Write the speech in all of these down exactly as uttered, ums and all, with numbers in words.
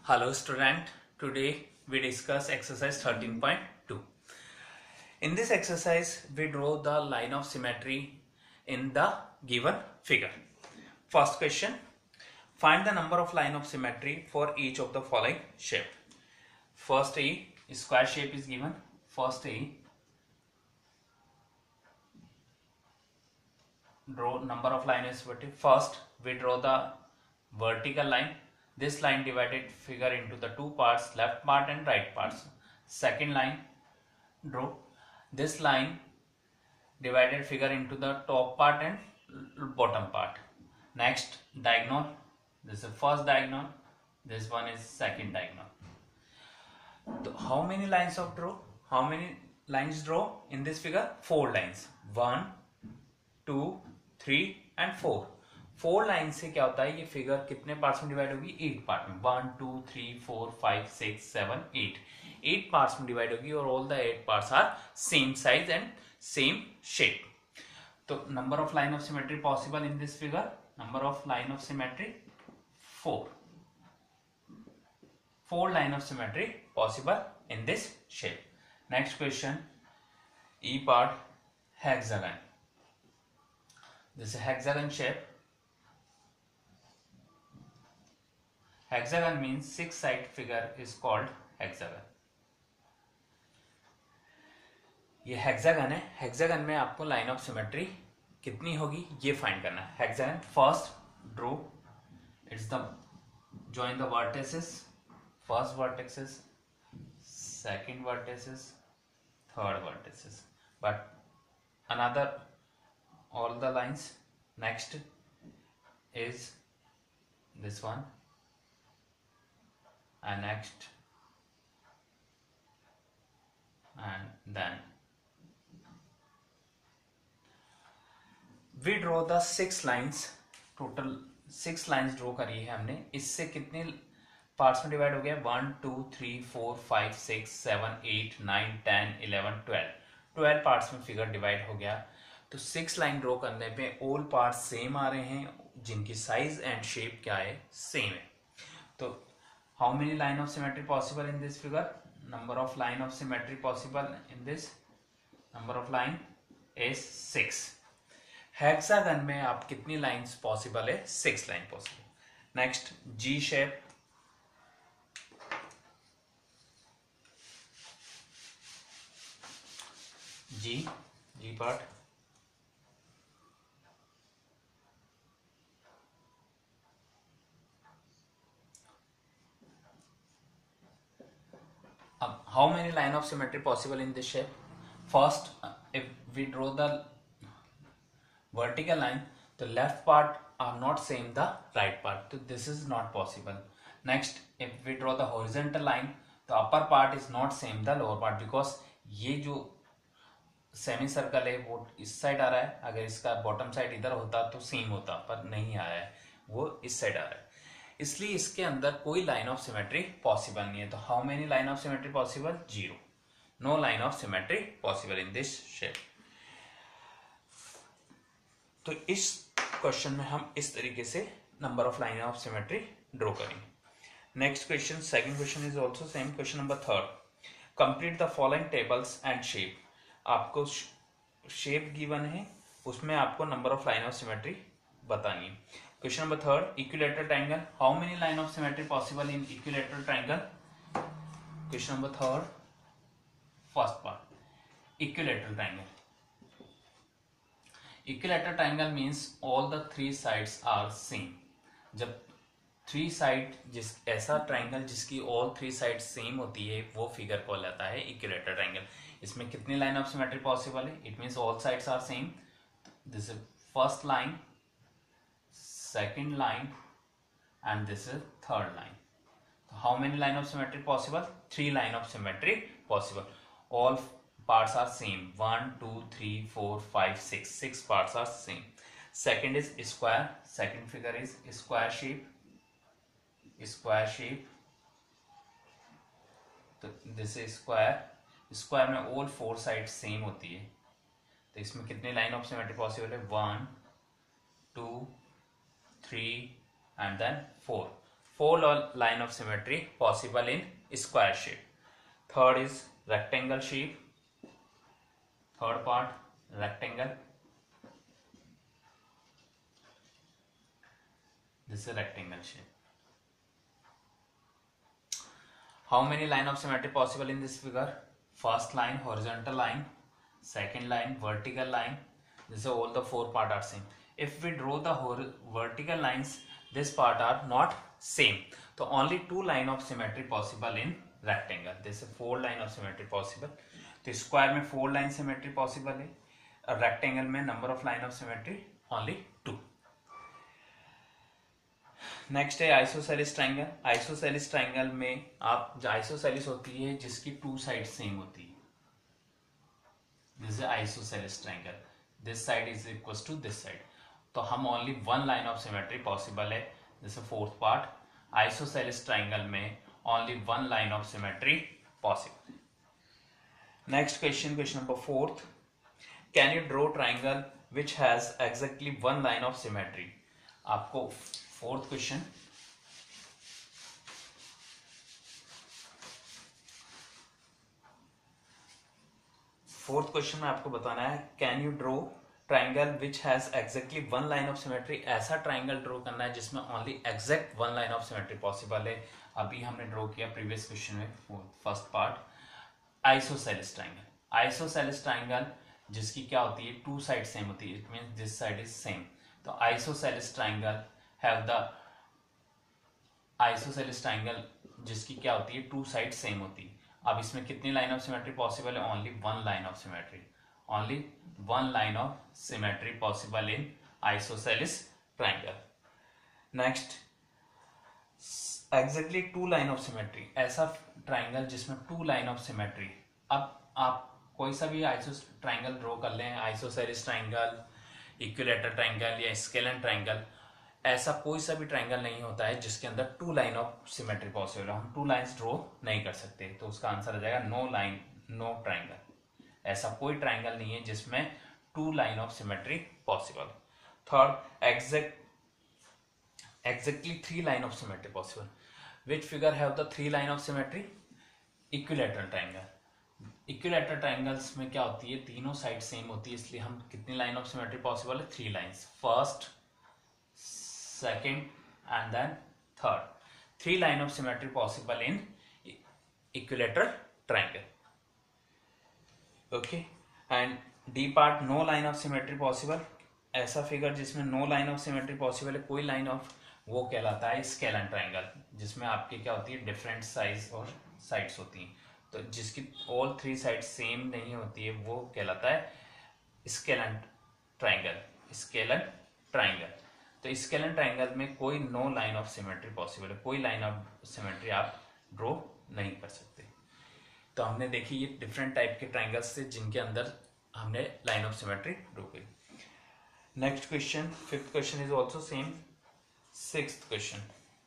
Hello student, today we discuss exercise thirteen point two. In this exercise we draw the line of symmetry in the given figure. First question, find the number of line of symmetry for each of the following shape. First A, square shape is given. First A, draw number of line is vertical. First we draw the vertical line. This line divided figure into the two parts, left part and right parts. Second line, draw this line divided figure into the top part and bottom part. Next, diagonal. This is the first diagonal. This one is second diagonal. So how many lines of draw? How many lines draw in this figure? Four lines. One, two, three and four. Four line से क्या होता है, ये figure कितने parts में divide होगी? Eight part में. One two three four five six seven eight eight parts में डिवाइड होगी और all the eight parts are same size and same shape. तो number of line of symmetry possible in this figure, number of line of symmetry four. Four line of symmetry possible in this shape. Next question, E part hexagon. This hexagon shape. Hexagon means six side figure is called hexagon. ये hexagon है. Hexagon में आपको line of symmetry कितनी होगी ये find करना है. Hexagon first draw, it's the join the vertices, first vertices, second vertices, third vertices, but another all the lines. Next is this one. And next and then we draw the six lines. Total six lines draw करी है हमने. इससे कितने parts में divide हो गया? One two three four five six seven eight nine ten eleven twelve twelve parts में figure divide हो गया. तो सिक्स लाइन ड्रॉ करने पे ऑल पार्ट्स सेम आ रहे हैं जिनकी साइज एंड शेप क्या है? सेम है. तो how many line of symmetry possible in this figure? Number of line of symmetry possible in this, number of line is six. Hexagon में आप कितनी लाइंस पॉसिबल है? Six line possible. Next, G shape. G G part. How many line of symmetry possible in this shape? First, if we draw the vertical line, the left part are not same the right part, so this is not possible. Next, if we draw the horizontal line, the upper part is not same the lower part, because ये जो semi circle है वो इस side आ रहा है. अगर इसका bottom side इधर होता तो सेम होता, पर नहीं आया है, वो इस साइड आ रहा है. इसलिए इसके अंदर कोई लाइन ऑफ सिमेट्री पॉसिबल नहीं है. तो how many line of symmetry possible? Zero. No line of symmetry possible in this shape. तो इस क्वेश्चन में हम इस तरीके से number of line of symmetry draw करेंगे. Next question, second question is also same. Question number third, complete the following tables and shape. आपको shape given है, उसमें आपको number of line of symmetry बतानी है. Question number third, equilateral triangle. How many line of symmetry possible in equilateral triangle? Question number third, first part, equilateral triangle. Equilateral triangle means all the three sides are same. जब three side जिस ऐसा triangle जिसकी all three side same होती है वो figure कहलाता है equilateral triangle. इसमें कितनी लाइन ऑफ सिमेट्री पॉसिबल है? It means all sides are same. This is first line, second line and this is third line. So how many line of symmetry possible? Three line of symmetry possible. All parts are same. One, two, three, four, five, six. Six parts are same. Second is square. Second figure is square shape. Square shape. तो this is square. Square में all four sides same होती है. तो इसमें कितने line of symmetry possible है? One, two, three and then four. four line of symmetry possible in square shape. Third is rectangle shape. Third part, rectangle. This is a rectangle shape. How many line of symmetry possible in this figure? First line, horizontal line. Second line, vertical line. This is all the four part are same. If we draw the vertical lines, this part are not same. So only two line of symmetry possible in rectangle. This is four line of symmetry possible. तो square में four line symmetry possible है, और rectangle में number of line of symmetry only two. Next है isosceles triangle. Isosceles triangle में आप isosceles होती है जिसकी टू साइड सेम होती है. This is isosceles triangle. This side is equal to this side. तो हम only one line of symmetry possible है. This is fourth part. Isosceles triangle में only one line of symmetry possible. Next question, question number fourth. Can you draw triangle which has exactly one line of symmetry? आपको fourth question. Fourth question में आपको बताना है can you draw triangle which has exactly one line of symmetry. ऐसा triangle draw करना है जिसमें only exact one line of symmetry possible है. अभी हमने draw किया previous question में first part. Isosceles triangle. Isosceles triangle जिसकी क्या होती है, टू साइड सेम होती है. It means this side is same. तो isosceles triangle have the isosceles triangle जिसकी क्या होती है, टू साइड सेम होती है. अब इसमें कितनी लाइन ऑफ सिमेट्री पॉसिबल है? Only one line of symmetry. Only one line of symmetry possible in isosceles triangle. Next, exactly two line of symmetry. ऐसा ट्राइंगल जिसमें टू लाइन ऑफ सिमेट्री. अब आप कोई सा भी आइसो ट्राइंगल ड्रॉ कर लें, आइसोसेलिस ट्राइंगल, इक्विलेटरल ट्राइंगल या स्केलन ट्राइंगल, ऐसा कोई सा भी ट्राइंगल नहीं होता है जिसके अंदर two line of symmetry possible है. हम टू लाइंस ड्रॉ नहीं कर सकते. तो उसका आंसर आ जाएगा नो लाइन, नो ट्राइंगल. ऐसा कोई ट्राइंगल नहीं है जिसमें two line of symmetry possible. Third, exact exactly three line of symmetry possible. Which figure have the three line of symmetry? Equilateral triangle. Equilateral triangles में क्या होती है, तीनों साइड सेम होती है, इसलिए हम कितनी लाइन ऑफ सिमेट्री पॉसिबल है? Three lines. First, second and then third. Three line of symmetry possible in equilateral triangle. Okay. And D part, no line of symmetry possible. ऐसा फिगर जिसमें no line of symmetry possible है, कोई line of, वो कहलाता है scalene triangle, जिसमें आपकी क्या होती है, डिफरेंट साइज और साइड्स होती हैं. तो जिसकी ऑल थ्री साइड सेम नहीं होती है वो कहलाता है स्केलन ट्रायंगल. Scalene triangle. तो स्केलन ट्रायंगल में कोई no line of symmetry possible है, कोई लाइन ऑफ सिमेट्री आप ड्रॉ नहीं कर सकते. तो हमने देखी ये डिफरेंट टाइप के ट्रायंगल्स थे जिनके अंदर हमने लाइन ऑफ सिमेट्री ड्रॉ की. Next question, fifth question is also same. Sixth question.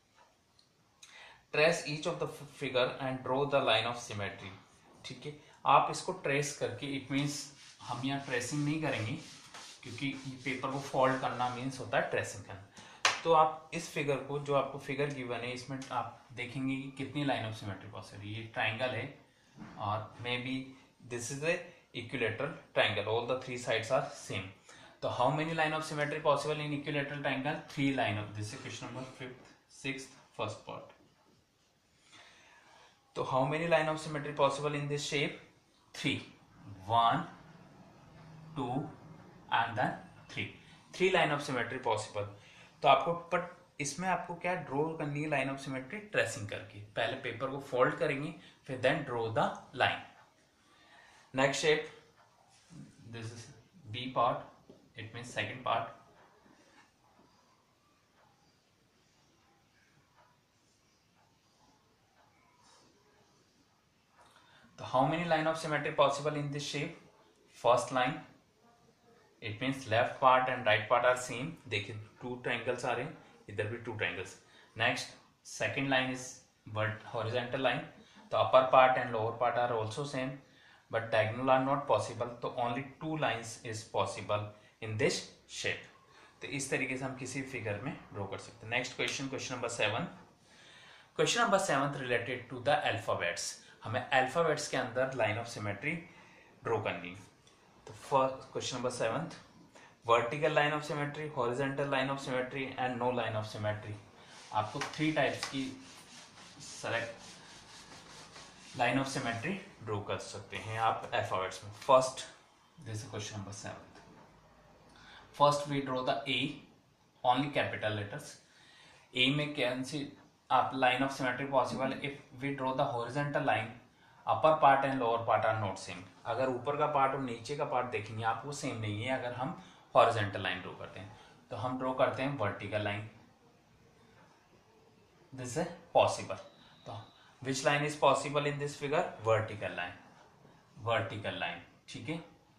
Trace each of the figure and draw the line of symmetry. ठीक है, आप इसको ट्रेस करके, इट मीन्स हम यहाँ ट्रेसिंग नहीं करेंगे क्योंकि पेपर को फोल्ड करना मीन्स होता है ट्रेसिंग करना. तो आप इस फिगर को, जो आपको फिगर गिवन है, इसमें आप देखेंगे कि कितनी लाइन ऑफ सिमेट्री पॉसिबल है. ये ट्राइंगल है और may be this is a equilateral triangle. All the three sides are same. तो how many line of symmetry possible in equilateral triangle? Three line of. This is question number fifth, sixth, first part. तो how many line of symmetry possible in this shape? Three. One, two and then three. Three line of symmetry possible. तो आपको, but इसमें आपको क्या draw करनी है line of symmetry? Tracing करके. पहले पेपर को फोल्ड करेंगे, फिर then draw the line. Next shape, this is B part. It means second part. So how many line of symmetry possible in this shape? First line, it means left part and right part are same. देखिए two triangles आ रहे हैं, इधर भी two triangles. Next, second line is horizontal line. The upper part and lower part are also same, but diagonal are not possible. So only two lines is possible in this shape. तो इस तरीके से हम किसी figure में draw कर सकते हैं. Next question, question number seven. Question number seventh related to the alphabets, हमें अल्फाबेट्स के अंदर लाइन ऑफ सिमेट्री ड्रॉ करनी। तो first question number seventh, vertical line of symmetry, horizontal line of symmetry and no line of symmetry. आपको three types की select line of symmetry draw कर सकते हैं आप अल्फाबेट्स में। First this is question number seventh. First we draw the A, only capital letters. A में कौन सी आप line of symmetry possible if we draw the horizontal line, upper part and lower part are not same. अगर ऊपर का part और नीचे का पार्ट देखेंगे आप वो सेम नहीं है अगर हम हॉरिजॉन्टल लाइन ड्रॉ करते हैं। तो हम ड्रॉ करते हैं vertical line, this is possible. तो which line is possible in this figure? Vertical line, vertical line, ठीक है।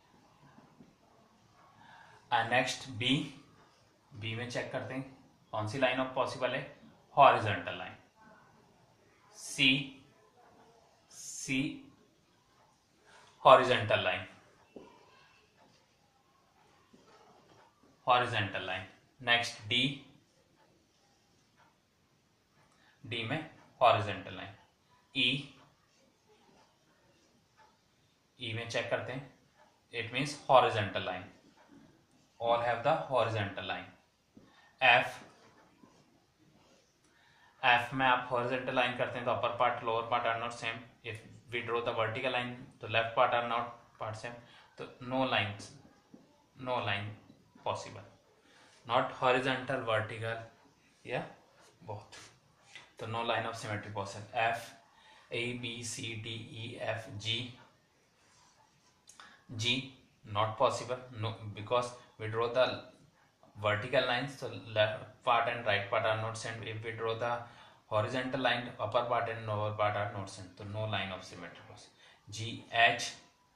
एंड नेक्स्ट बी, बी में चेक करते हैं कौन सी लाइन ऑफ पॉसिबल है, horizontal line. C, C horizontal line, horizontal line. Next D, D में हॉरिजॉन्टल लाइन। ई, ई में चेक करते हैं, it means horizontal line, all have the horizontal line. F, F में आप हॉरिजॉन्टल लाइन करते हैं तो upper part lower part are not same. If we draw the vertical line तो left part are not part same, तो no line, no line possible, not horizontal vertical या both, तो no line of symmetry possible. F, A B C D E F G, G not possible, no because we draw the vertical lines, so left part and right part are not same. If we draw the horizontal line, upper part and lower part are not same, so no line of symmetry. G, H,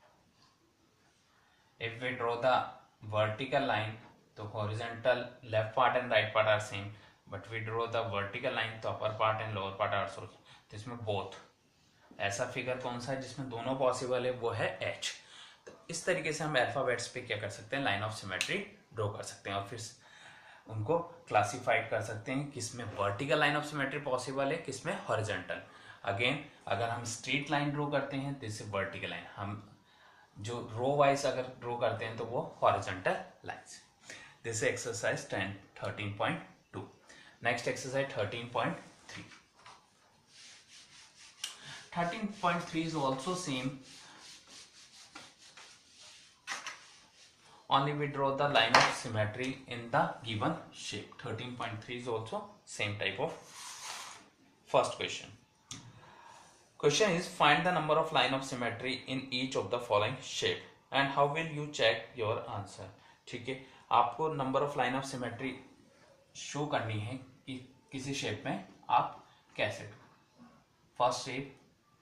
if we draw the vertical line, तो horizontal left part and right part are same, but we draw the vertical line, तो upper part and lower part are so, तो इसमें both। ऐसा figure कौन सा है जिसमें दोनों पॉसिबल है? वो है H। तो इस तरीके से हम अल्फाबेट्स पे क्या कर सकते हैं, लाइन ऑफ सिमेट्री ड्रॉ कर सकते हैं और फिर उनको क्लासिफाइड कर सकते हैं किसमें vertical line of symmetry possible है, किसमें हॉरिजॉन्टल। अगेन अगर हम स्ट्रेट लाइन ड्रॉ करते हैं दिस इज वर्टिकल लाइन, हम जो रो वाइज अगर ड्रॉ करते हैं तो वो horizontal lines. This exercise ten thirteen point two. Next exercise thirteen point three. Thirteen point three is also same, only we draw the line of symmetry in the given shape. thirteen point three is also same type of first question. Question is find the number of line of symmetry in each of the following shape and how will you check your answer. ठीक है, आपको number of line of symmetry show करनी है कि किसी shape में आप कैसे। फर्स्ट शेप,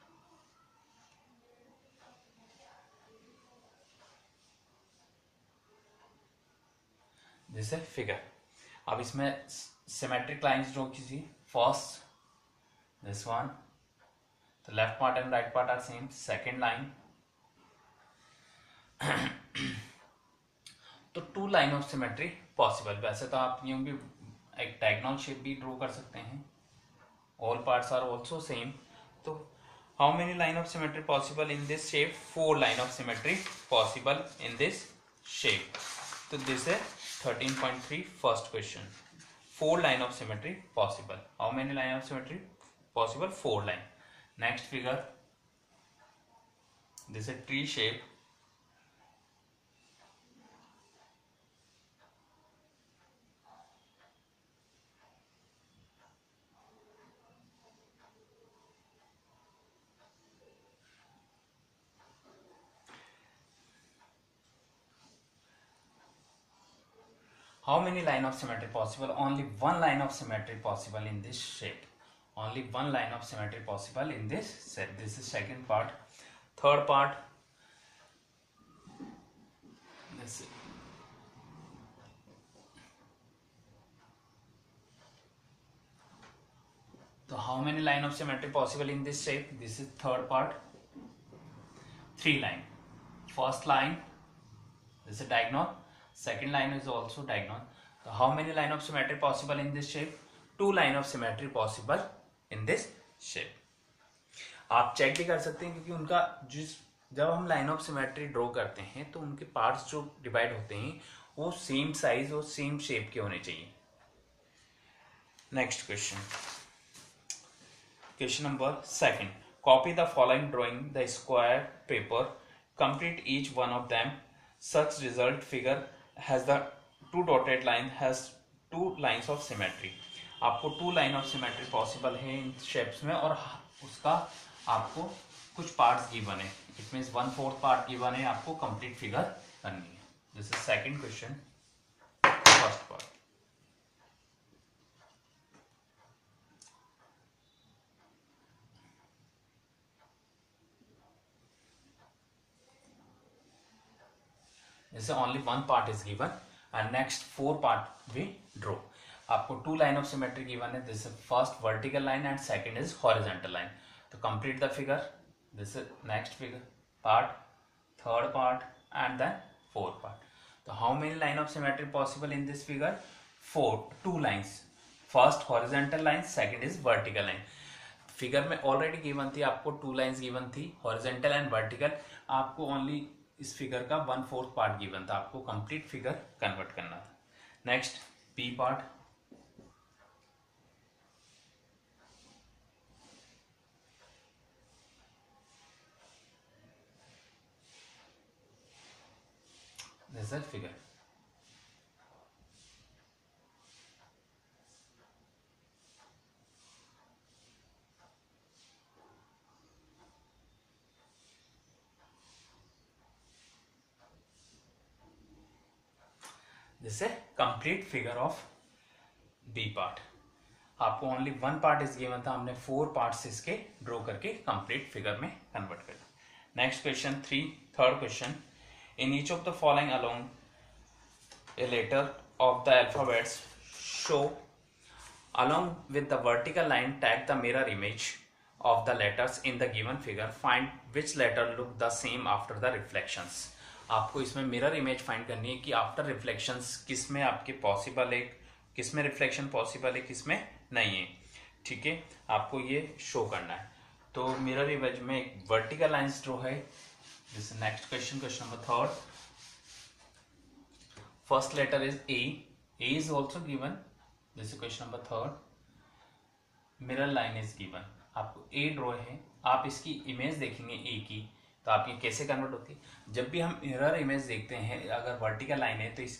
जैसे फिगर, अब इसमें सिमेट्रिक लाइंस ड्रॉ कीजिए। फर्स्ट दिस वन, तो left part and right part are same. Second line, तो two line of symmetry possible. वैसे तो आप यूं भी एक डायगोनल शेप भी ड्रॉ कर सकते हैं, all parts are also same. तो how many line of symmetry possible in this shape? Four line of symmetry possible in this shape. तो दिस है thirteen point three first question. Four line of symmetry possible. How many line of symmetry possible? Four line. Next figure, this is a tree shape. How many line of symmetry possible? Only one line of symmetry possible in this shape. Only one line of symmetry possible in this set. This is second part. Third part, this is so how many line of symmetry possible in this shape? This is third part. Three line. First line, this is diagonal. Second line is also diagonal. So how many line of symmetry possible in this shape? Two line of symmetry possible in this shape. आप check भी कर सकते हैं क्योंकि उनका जिस जब हम लाइन ऑफ सिमेट्री ड्रॉ करते हैं तो उनके पार्ट्स जो डिवाइड होते हैं वो सेम साइज और सेम शेप के होने चाहिए। Next question, question number second, copy the following drawing the square paper, complete each one of them, such result figure has the two dotted line has two lines of symmetry. आपको two line of symmetry possible है इन shapes में और उसका आपको कुछ parts given है, it means one fourth part given है, आपको कंप्लीट फिगर करनी है। This is second question, first part. जैसे only one part is given and next four part we draw. आपको two line of symmetry given है, this is first vertical line and second is horizontal line. तो complete the figure, this is next figure part, third part and then fourth part. तो how many line of symmetry possible in this figure? Four, two lines, first horizontal line, second is vertical line. Figure में already given थी, आपको two lines given थी horizontal and vertical, आपको only इस figure का one fourth part given था, आपको complete figure convert करना था। Next B part, this is figure. This is complete figure of B part. आपको only one part is given था, हमने फोर पार्ट्स इसके ड्रॉ करके कंप्लीट फिगर में कन्वर्ट कर दिया। Next question three, third question, in each of the following along a letter of the alphabets show along with the vertical line tag the mirror image of the letters in the given figure, find which letter look the same after the reflections। आपको इसमें mirror image find करनी है कि after reflections किस में आपके possible है, किस में रिफ्लेक्शन पॉसिबल है, किस में नहीं है। ठीक है, आपको ये शो करना है। तो मिरर इमेज में एक वर्टिकल लाइंस ड्रॉ है। This next question, question number third, first letter is A, A is also given. This question number third, mirror line is given, आपको ए ड्रॉ है, आप इसकी इमेज देखेंगे ए की तो आप ये कैसे कन्वर्ट होती है। जब भी हम मिरर इमेज देखते हैं, अगर वर्टिकल लाइन है तो इसकी